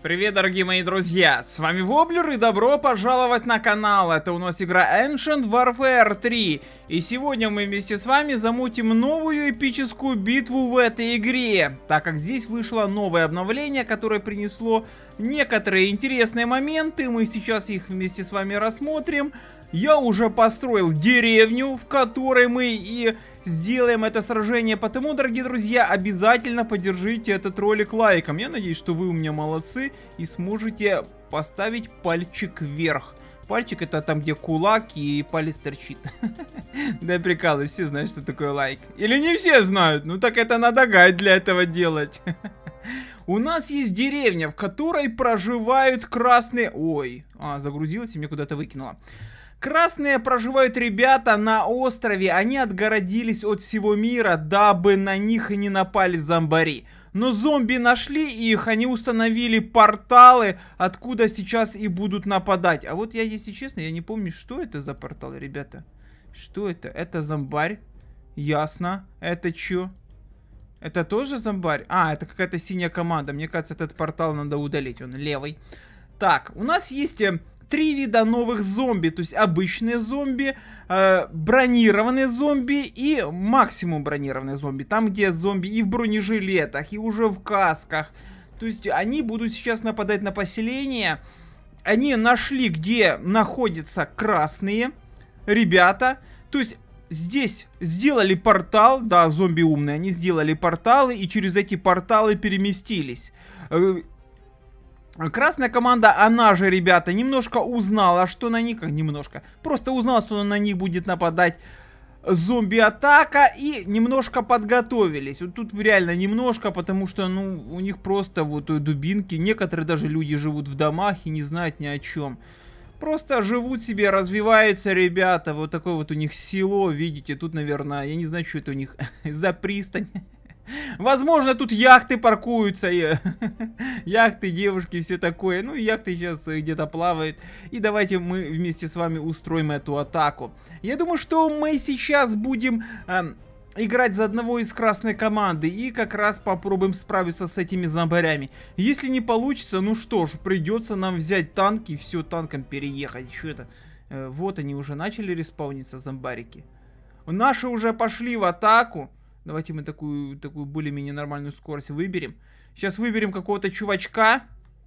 Привет, дорогие мои друзья, с вами Воблер и добро пожаловать на канал. Это у нас игра Ancient Warfare 3. И сегодня мы вместе с вами замутим новую эпическую битву в этой игре. Так как здесь вышло новое обновление, которое принесло некоторые интересные моменты. Мы сейчас их вместе с вами рассмотрим. Я уже построил деревню, в которой мы и сделаем это сражение. Потому, дорогие друзья, обязательно поддержите этот ролик лайком. Я надеюсь, что вы у меня молодцы и сможете поставить пальчик вверх. Пальчик — это там, где кулак и палец торчит. Да, прикалываюсь, все знают, что такое лайк. Или не все знают? Ну так это надо гайд для этого делать. У нас есть деревня, в которой проживают красные... Ой, загрузилась и меня куда-то выкинула. Красные проживают ребята на острове, они отгородились от всего мира, дабы на них и не напали зомбари. Но зомби нашли их, они установили порталы, откуда сейчас и будут нападать. А вот я, если честно, я не помню, что это за порталы, ребята. Что это? Это зомбарь. Ясно. Это чё? Это тоже зомбарь? А, это какая-то синяя команда. Мне кажется, этот портал надо удалить, он левый. Так, у нас есть... 3 вида новых зомби, то есть обычные зомби, бронированные зомби и максимум бронированные зомби. Там, где зомби и в бронежилетах, и уже в касках. То есть они будут сейчас нападать на поселение. Они нашли, где находятся красные ребята. То есть здесь сделали портал, да, зомби умные, они сделали порталы и через эти порталы переместились. Красная команда, она же, ребята, немножко узнала, что на них... Немножко. Просто узнала, что на них будет нападать зомби-атака. И немножко подготовились. Вот тут реально немножко, потому что, ну, у них просто вот дубинки. Некоторые даже люди живут в домах и не знают ни о чем. Просто живут себе, развиваются ребята. Вот такое вот у них село, видите. Тут, наверное, я не знаю, что это у них за пристань. Возможно, тут яхты паркуются, яхты, девушки, все такое. Ну, яхты сейчас где-то плавают. И давайте мы вместе с вами устроим эту атаку. Я думаю, что мы сейчас будем играть за одного из красной команды. И как раз попробуем справиться с этими зомбарями. Если не получится, ну что ж, придется нам взять танки и все, танком переехать. Что это? Вот они уже начали респауниться, зомбарики. Наши уже пошли в атаку. Давайте мы такую более-менее нормальную скорость выберем. Сейчас выберем какого-то чувачка.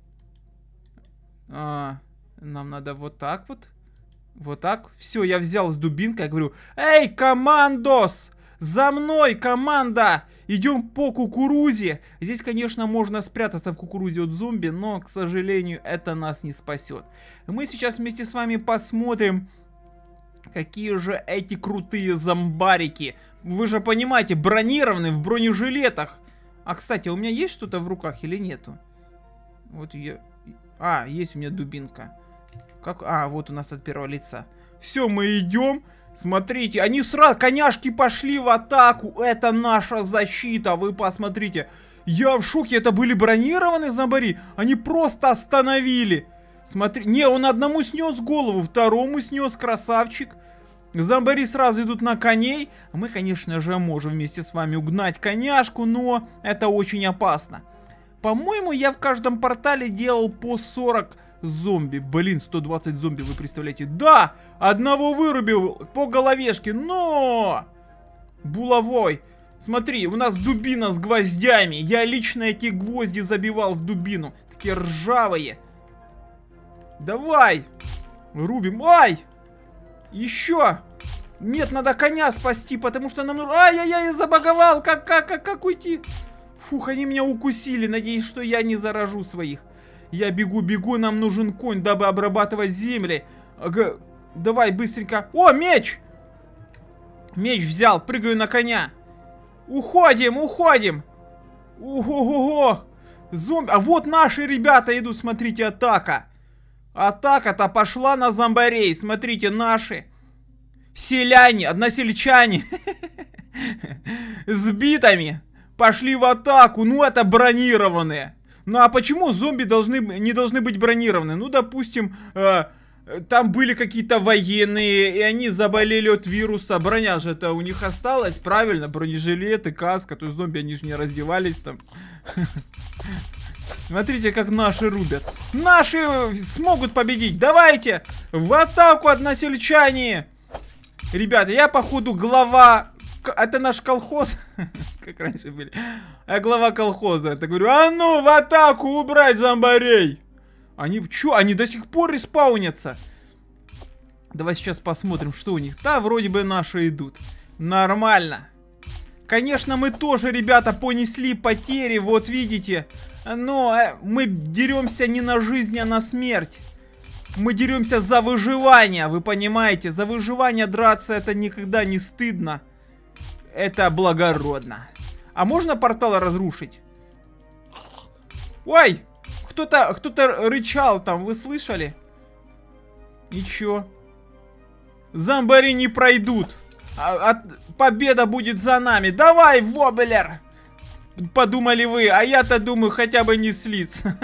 Нам надо вот так вот. Вот так. Все, я взял с дубинкой. Я говорю: эй, командос! За мной, команда! Идем по кукурузе. Здесь, конечно, можно спрятаться в кукурузе от зомби, но, к сожалению, это нас не спасет. Мы сейчас вместе с вами посмотрим, какие же эти крутые зомбарики. Вы же понимаете, бронированные, в бронежилетах. А, кстати, у меня есть что-то в руках или нету? Вот я... есть у меня дубинка. Как? Вот у нас от первого лица. Все, мы идем. Смотрите, они сразу, коняшки, пошли в атаку. Это наша защита, вы посмотрите. Я в шоке, это были бронированные зомбари. Они просто остановили. Смотри, не, он одному снес голову, второму снес, красавчик. Зомбари сразу идут на коней. Мы, конечно же, можем вместе с вами угнать коняшку, но это очень опасно. По-моему, я в каждом портале делал по 40 зомби. Блин, 120 зомби, вы представляете? Да, одного вырубил по головешке, но... Булавой. Смотри, у нас дубина с гвоздями. Я лично эти гвозди забивал в дубину. Такие ржавые. Давай. Рубим. Ай! Еще! Нет, надо коня спасти, потому что нам... Ай-яй-яй, забаговал! Как уйти? Фух, они меня укусили. Надеюсь, что я не заражу своих. Я бегу, нам нужен конь, дабы обрабатывать земли. Давай, быстренько. О, меч! Меч взял, прыгаю на коня. Уходим! Ого-го! Зомби... А вот наши ребята идут, смотрите, атака. Атака-то пошла на зомбарей. Смотрите, наши селяне, односельчане с битами пошли в атаку. Ну, это бронированные. Ну, а почему зомби не должны быть бронированы? Ну, допустим, там были какие-то военные, и они заболели от вируса. Броня же это у них осталась, правильно? Бронежилеты, каска. То есть зомби, они же не раздевались там. Смотрите, как наши рубят. Наши смогут победить. Давайте! В атаку, односельчане! Ребята, я, походу, глава... Это наш колхоз? Как раньше были. Я глава колхоза. Это говорю, а ну, в атаку убрать зомбарей! Они, чё? Они до сих пор респаунятся. Давай сейчас посмотрим, что у них. Да, вроде бы наши идут. Нормально. Конечно, мы тоже, ребята, понесли потери, вот видите. Но мы деремся не на жизнь, а на смерть. Мы деремся за выживание, вы понимаете? За выживание драться это никогда не стыдно. Это благородно. А можно портал разрушить? Ой! Кто-то рычал там, вы слышали? Ничего. Зомбари не пройдут. Победа будет за нами. Давай, воблер! Подумали вы, а я-то думаю, хотя бы не слиться.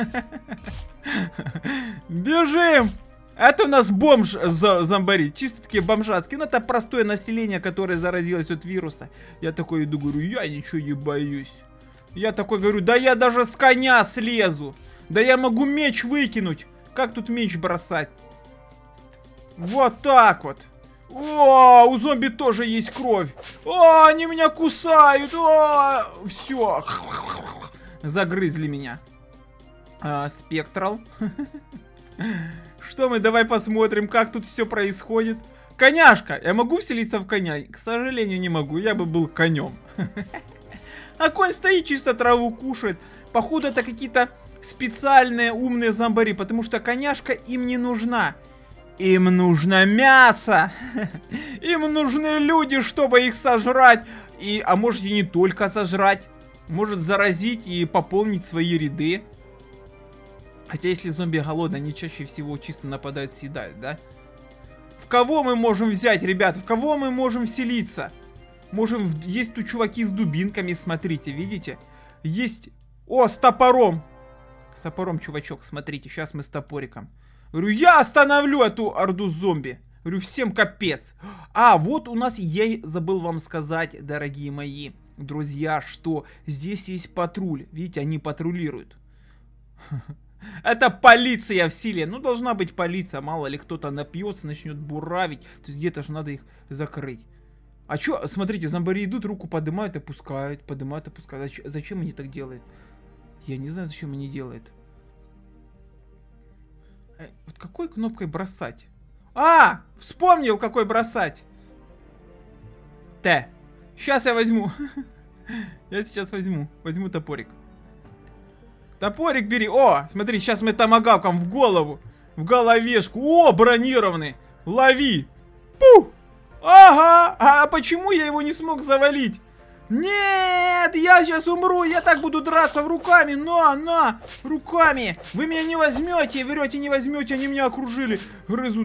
Бежим! Это у нас бомж зомбари. Чисто такие бомжатские. Ну, это простое население, которое заразилось от вируса. Я такой иду, говорю, я ничего не боюсь. Я такой говорю, да я даже с коня слезу. Да я могу меч выкинуть. Как тут меч бросать? Вот так вот. О, у зомби тоже есть кровь. О, они меня кусают. О, все. Загрызли меня. Спектрал. Что мы, давай посмотрим, как тут все происходит. Коняшка. Я могу вселиться в коня? К сожалению, не могу. Я бы был конем. А конь стоит, чисто траву кушает. Походу, это какие-то специальные умные зомбари, потому что коняшка им не нужна. Им нужно мясо. Им нужны люди, чтобы их сожрать. А может и не только сожрать. Может заразить и пополнить свои ряды. Хотя если зомби голодные, они чаще всего чисто нападают, съедают, да? В кого мы можем взять, ребята? В кого мы можем вселиться? Можем... Есть тут чуваки с дубинками, смотрите, видите? Есть... О, с топором. С топором, чувачок, смотрите, сейчас мы с топориком. Говорю, я остановлю эту орду зомби. Говорю, всем капец. А, вот у нас, я забыл вам сказать, дорогие мои друзья, что здесь есть патруль. Видите, они патрулируют. Это полиция в силе. Ну, должна быть полиция. Мало ли кто-то напьется, начнет буравить. То есть где-то же надо их закрыть. А чё, смотрите, зомбари идут, руку поднимают, опускают. Поднимают, опускают. Зачем они так делают? Я не знаю, зачем они делают. Вот какой кнопкой бросать? А! Вспомнил, какой бросать. Сейчас я возьму. Я сейчас возьму. Возьму топорик. Топорик бери. О, смотри, сейчас мы томагавком в голову. В головешку. О, бронированный. Лови. Пух. Ага. А почему я его не смог завалить? Нет, я сейчас умру. Я так буду драться руками. На, руками. Вы меня не возьмете. Берете, не возьмете. Они меня окружили. Грызут.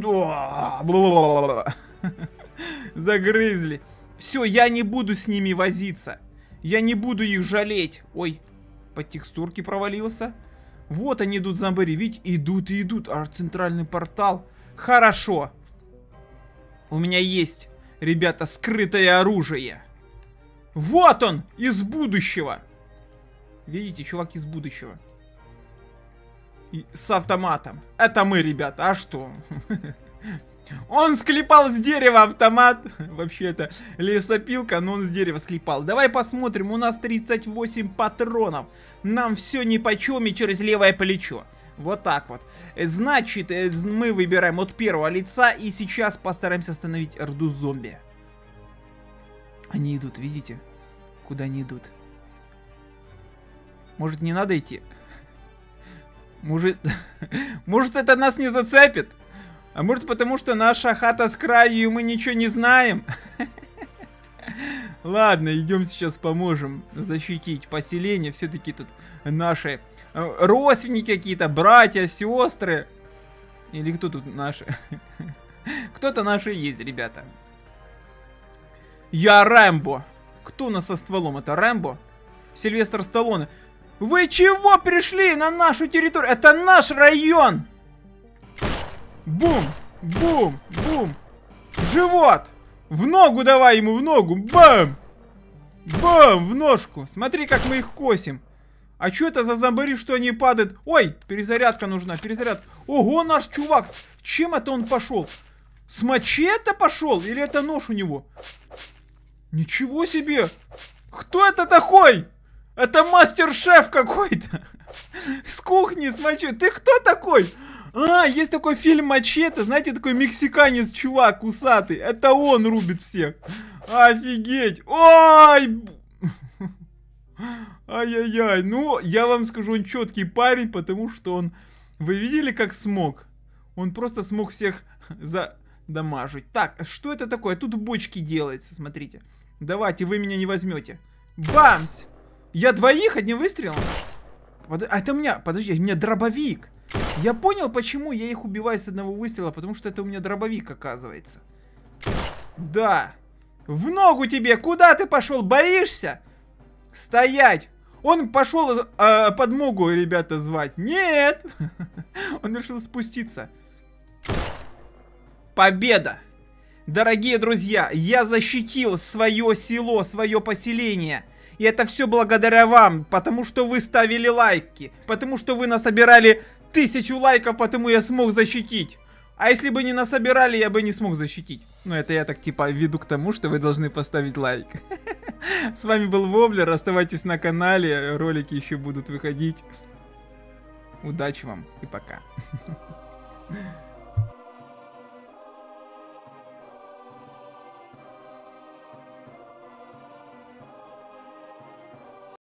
Загрызли. Все, я не буду с ними возиться. Я не буду их жалеть. Ой. По текстурке провалился. Вот они идут, зомбари. Видите, идут и идут. Аж центральный портал. Хорошо. У меня есть, ребята, скрытое оружие. Вот он, из будущего. Видите, чувак из будущего. И с автоматом. Это мы, ребята. А что? Он склепал с дерева автомат. Вообще это лесопилка, но он с дерева склепал. Давай посмотрим, у нас 38 патронов. Нам все нипочем и через левое плечо. Вот так вот. Значит, мы выбираем от первого лица и сейчас постараемся остановить орду зомби. Они идут, видите? Куда они идут? Может, не надо идти? Может это нас не зацепит? А может потому, что наша хата с краю, и мы ничего не знаем? Ладно, идем сейчас поможем защитить поселение. Все-таки тут наши родственники какие-то, братья, сестры. Или кто тут наши? Кто-то наши есть, ребята. Я Рэмбо. Кто у нас со стволом? Это Рэмбо? Сильвестр Сталлоне. Вы чего пришли на нашу территорию? Это наш район! Бум! Бум! Бум! В живот! В ногу давай ему, в ногу! Бам! Бам! В ножку! Смотри, как мы их косим! А что это за зомбари, что они падают? Ой, перезарядка нужна, перезарядка. Ого, наш чувак, чем это он пошел? С мачете пошел? Или это нож у него? Ничего себе! Кто это такой? Это мастер-шеф какой-то. С кухни, с мачете. Ты кто такой? А, есть такой фильм «Мачете», знаете, такой мексиканец, чувак, усатый. Это он рубит всех. Офигеть. Ой! Ай-яй-яй. Ну, я вам скажу, он четкий парень, потому что он... Вы видели, как смог? Он просто смог всех задамажить. Так, что это такое? Тут бочки делается, смотрите. Давайте, вы меня не возьмете. Бамс! Я двоих одним выстрелом? А это у меня... Подожди, у меня дробовик. Я понял, почему я их убиваю с одного выстрела, потому что это у меня дробовик, оказывается. Да. В ногу тебе! Куда ты пошел? Боишься? Стоять! Он пошел подмогу, ребята, звать. Нет! Он решил спуститься. Победа! Дорогие друзья, я защитил свое село, свое поселение. И это все благодаря вам, потому что вы ставили лайки. Потому что вы насобирали 1000 лайков, потому я смог защитить. А если бы не насобирали, я бы не смог защитить. Ну, это я так типа веду к тому, что вы должны поставить лайк. С вами был Воблер, оставайтесь на канале, ролики еще будут выходить. Удачи вам и пока.